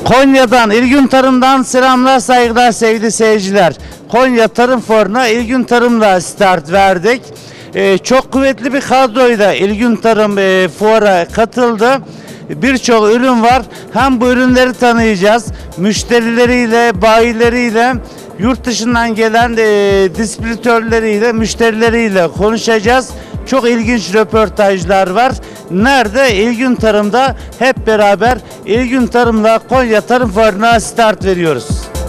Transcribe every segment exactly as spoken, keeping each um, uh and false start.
Konya'dan, İlgün Tarım'dan selamlar, saygılar sevgili seyirciler. Konya Tarım Fuarı'na İlgün Tarım'la start verdik. Ee, çok kuvvetli bir kadroyla İlgün Tarım e, Fuar'a katıldı. Birçok ürün var. Hem bu ürünleri tanıyacağız, müşterileriyle, bayileriyle, yurt dışından gelen e, distribütörleriyle, müşterileriyle konuşacağız. Çok ilginç röportajlar var. Nerede? İlgün Tarım'da hep beraber İlgün Tarım'la Konya Tarım Fuarı'na start veriyoruz.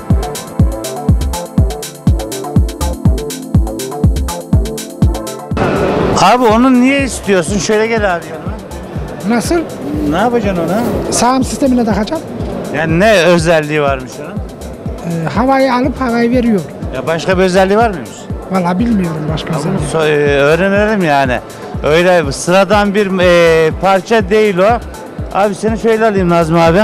Abi onu niye istiyorsun? Şöyle gel abi yanıma. Nasıl? Ne yapacaksın ona? Sağım sistemine takacağım. Yani ne özelliği varmış onun? Ee, havayı alıp havayı veriyor. Ya başka bir özelliği var mıymış? Vallahi bilmiyorum başka özelliği. So- e, öğrenelim yani. Öyle sıradan bir e, parça değil o. Abi seni şöyle alayım Nazmi abi.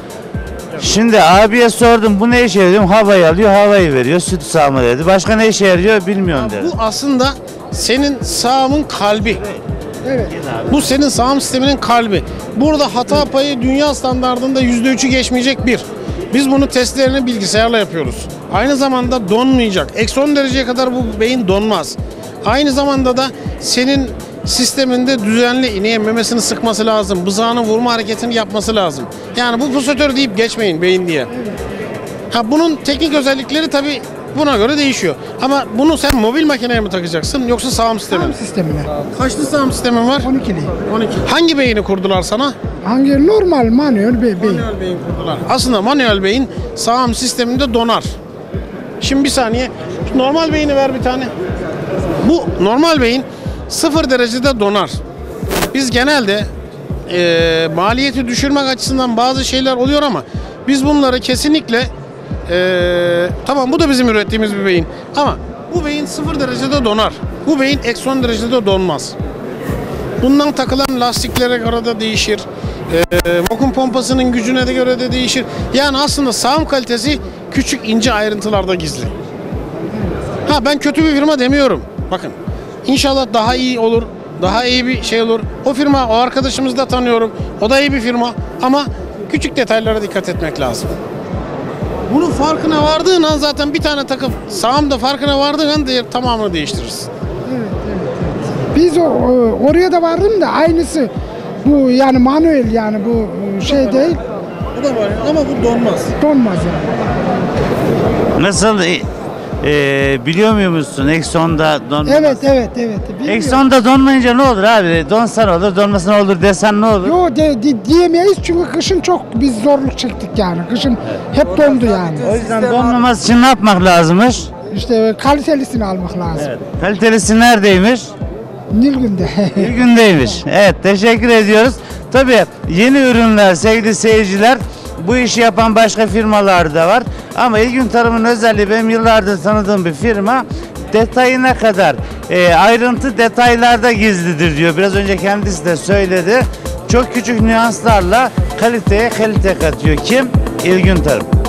Şimdi abiye sordum bu ne işe yarıyor? Havayı alıyor, havayı veriyor. Süt sağma dedi. Başka ne işe yarıyor bilmiyorum dedi. Bu aslında senin sağımın kalbi. Evet. Bu senin sağım sisteminin kalbi. Burada hata payı dünya standartında yüzde üçü geçmeyecek bir. Biz bunu testlerini bilgisayarla yapıyoruz. Aynı zamanda donmayacak. Eksi on dereceye kadar bu beyin donmaz. Aynı zamanda da senin sisteminde düzenli ineğe memesini sıkması lazım. Bızağının vurma hareketini yapması lazım. Yani bu pusatör deyip geçmeyin beyin diye. Ha, bunun teknik özellikleri tabii buna göre değişiyor. Ama bunu sen mobil makineye mi takacaksın yoksa sağım sistemi? Sağım sistemine. Kaçlı sağım sistemin var? on ikili. on iki. Hangi beyni kurdular sana? Hangi normal manuel be beyin. Manuel beyin kurdular. Aslında manuel beyin sağım sisteminde donar. Şimdi bir saniye. Normal beyni ver bir tane. Bu normal beyin sıfır derecede donar. Biz genelde e, maliyeti düşürmek açısından bazı şeyler oluyor ama biz bunları kesinlikle e, tamam bu da bizim ürettiğimiz bir beyin ama bu beyin sıfır derecede donar. Bu beyin eksi on derecede donmaz. Bundan takılan lastiklere göre de değişir. E, vakum pompasının gücüne de göre de değişir. Yani aslında sağım kalitesi küçük ince ayrıntılarda gizli. Ha ben kötü bir firma demiyorum. Bakın inşallah daha iyi olur. Daha iyi bir şey olur. O firma, o arkadaşımızı da tanıyorum. O da iyi bir firma ama küçük detaylara dikkat etmek lazım. Bunun farkına vardığın an zaten bir tane takıp sağımda farkına vardığın an diğer tamamını değiştiririz. Biz o, o- oraya da vardım da aynısı bu yani manuel yani bu şey değil Bu da var ama bu donmaz. donmaz yani. Nasıl? E, e, biliyor muymuşsun? Eksi onda donmaz. Evet evet evet. Bilmiyorum. Eksi onda donmayınca ne olur abi? Donsa ne olur, donmasa ne olur desen ne olur? Yo de, de- diyemeyiz çünkü kışın çok biz zorluk çektik yani. Kışın hep dondu yani. O yüzden donmaması için ne yapmak lazımmış? İşte kalitelisini almak lazım. Evet. Kalitelisi neredeymiş? Nilgün'de. Bir gündeymiş. Evet, teşekkür ediyoruz. Tabii yeni ürünler sevgili seyirciler, bu işi yapan başka firmalar da var. Ama İlgün Tarım'ın özelliği, benim yıllardır tanıdığım bir firma, detayına kadar e, ayrıntı detaylarda gizlidir diyor. Biraz önce kendisi de söyledi. Çok küçük nüanslarla kaliteye kalite katıyor. Kim? İlgün Tarım.